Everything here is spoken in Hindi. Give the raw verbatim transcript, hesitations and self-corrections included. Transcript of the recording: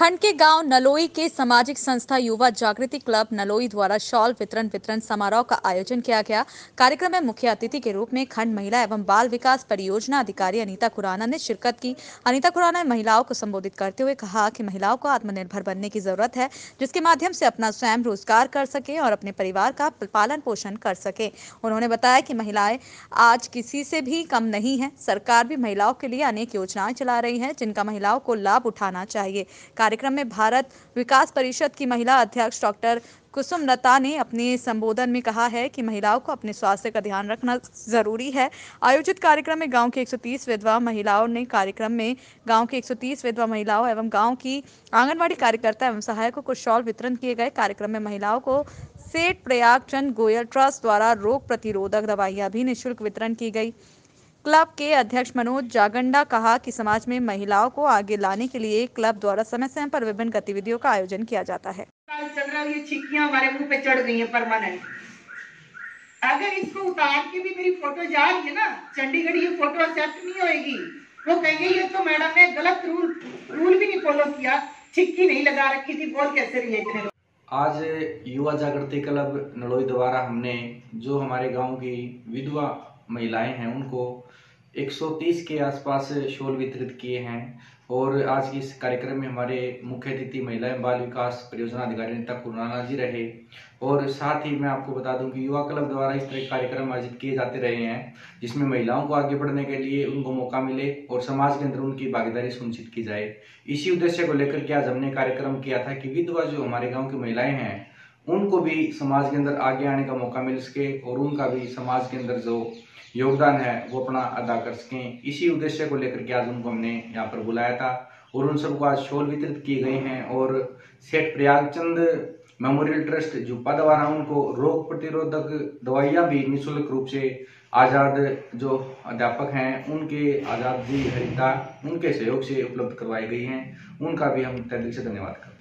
खंड के गांव नलोई के सामाजिक संस्था युवा जागृति क्लब नलोई द्वारा शॉल वितरण वितरण समारोह का आयोजन किया गया। कार्यक्रम में मुख्य अतिथि के रूप में खंड महिला एवं बाल विकास परियोजना अधिकारी अनीता खुराना ने शिरकत की। अनीता खुराना ने महिलाओं को संबोधित करते हुए कहा कि महिलाओं को आत्मनिर्भर बनने की जरूरत है, जिसके माध्यम से अपना स्वयं रोजगार कर सके और अपने परिवार का पालन पोषण कर सके। उन्होंने बताया कि महिलाएं आज किसी से भी कम नहीं है। सरकार भी महिलाओं के लिए अनेक योजनाएं चला रही है, जिनका महिलाओं को लाभ उठाना चाहिए। कार्यक्रम में भारत विकास परिषद की महिला अध्यक्ष डॉक्टर कुसुमलता ने अपने संबोधन में कहा है कि महिलाओं को अपने स्वास्थ्य का ध्यान रखना जरूरी है। आयोजित कार्यक्रम में गांव के एक सौ तीस विधवा महिलाओं ने कार्यक्रम में गांव के एक सौ तीस विधवा महिलाओं एवं गांव की आंगनवाड़ी कार्यकर्ता एवं सहायकों को शॉल वितरण किए गए। कार्यक्रम में महिलाओं को सेठ प्रयागचंद गोयल ट्रस्ट द्वारा रोग प्रतिरोधक दवाइयां भी निःशुल्क वितरण की गई। क्लब के अध्यक्ष मनोज जागंडा कहा कि समाज में महिलाओं को आगे लाने के लिए क्लब द्वारा समय समय पर विभिन्न गतिविधियों का आयोजन किया जाता है। चल रहा है, ये छिक्कियां हमारे मुंह पे चढ़ गई हैं परमानेंट। अगर इसको उतार के भी मेरी फोटो जा रही है ना, चंडीगढ़ ये फोटो एक्सेप्ट नहीं होएगी। वो कहेंगे ये तो मैडम ने गलत रूल रूल भी नहीं फॉलो किया, छिक्की नहीं लगा रखी थी, बोल कैसे रही है इतने लोग। आज युवा जागृति क्लब नलोई द्वारा हमने जो हमारे गांव की विधवा महिलाएं हैं उनको एक सौ तीस के आसपास शॉल वितरित किए हैं। और आज के इस कार्यक्रम में हमारे मुख्य अतिथि महिला एवं बाल विकास परियोजना अधिकारी अनीता खुराना जी रहे। और साथ ही मैं आपको बता दूं कि युवा क्लब द्वारा इस तरह के कार्यक्रम आयोजित किए जाते रहे हैं, जिसमें महिलाओं को आगे बढ़ने के लिए उनको मौका मिले और समाज के अंदर उनकी भागीदारी सुनिश्चित की जाए। इसी उद्देश्य को लेकर के आज हमने कार्यक्रम किया था कि विधवा जो हमारे गाँव की महिलाएं हैं उनको भी समाज के अंदर आगे आने का मौका मिल सके और उनका भी समाज के अंदर जो योगदान है वो अपना अदा कर सकें। इसी उद्देश्य को लेकर के आज उनको हमने यहाँ पर बुलाया था और उन सबको आज शॉल वितरित किए गए हैं। और सेठ प्रयागचंद मेमोरियल ट्रस्ट जुप्पा द्वारा उनको रोग प्रतिरोधक दवाइयाँ भी निःशुल्क रूप से आज़ाद जो अध्यापक हैं उनके आज़ाद जी हरिता उनके सहयोग से उपलब्ध करवाई गई हैं। उनका भी हम तहे दिल से धन्यवाद करते हैं।